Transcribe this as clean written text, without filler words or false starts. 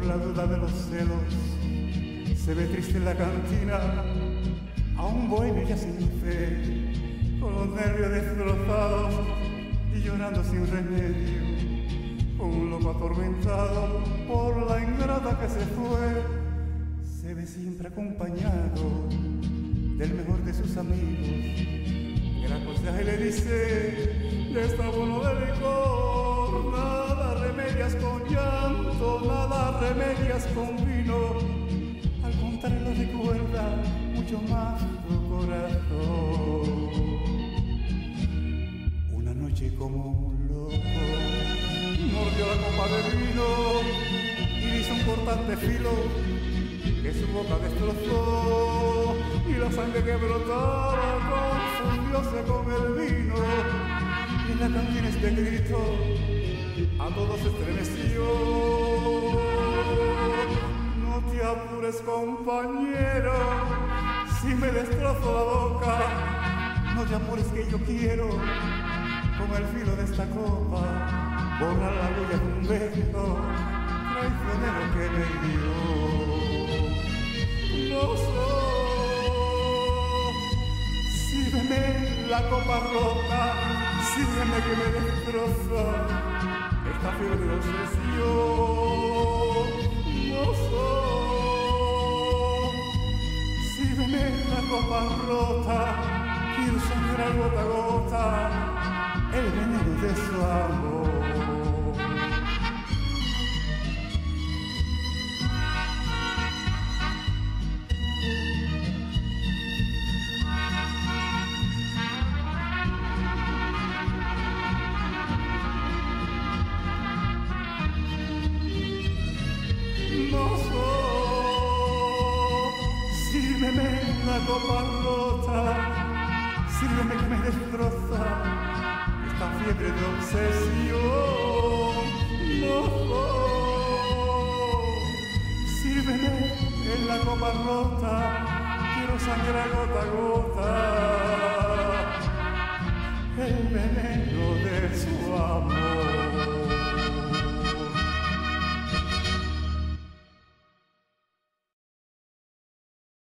la duda de los celos, se ve triste en la cantina a un bohemio ya sin fe, con los nervios destrozados y llorando sin remedio, un loco atormentado por la ingrata que se fue. Se ve siempre acompañado del mejor de sus amigos, que le aconseja y le dice: ya está bueno de licor, nada remedias con llanto, nada remedias con vino, al contrario lo recuerda mucho más tu corazón. Una noche como un loco mordió la copa de vino y hizo un cortante filo que su boca destrozó, y la sangre que brotaba confundióse con el vino, y en la cantina este grito a todos estremeció: no te apures, compañero, si me destrozo la boca, no te apures que yo quiero con el filo de esta copa borrar la huella de un beso traicionero que me dio. Mozo, sírveme la copa rota, sírveme que me destroza esta fiebre de obsesión. Mozo, sírveme la copa rota, quiero sangrar gota a gota el veneno de su amor. Mozo, sírveme la copa rota, sírveme que me destroza esta fiebre de obsesión. Mozo, sírveme en la copa rota, quiero sangrar gota a gota el veneno de su amor.